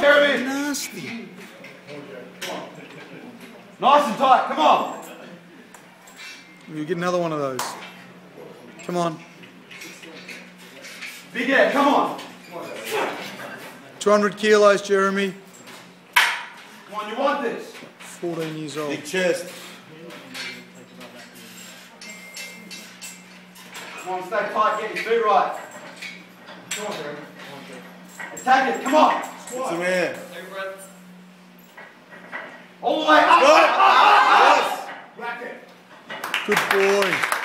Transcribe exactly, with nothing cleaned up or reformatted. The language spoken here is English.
Jeremy. Nasty. Nice and tight. Come on. You get another one of those. Come on. Big Ed, come on. two hundred kilos, Jeremy. Come on, you want this. fourteen years old. Big chest. Come on, stay tight, get your feet right. Come on, Jeremy. Attack it, come on. Get some air. All the way up. Good. Up, up, up. Yes. Racket. Good boy.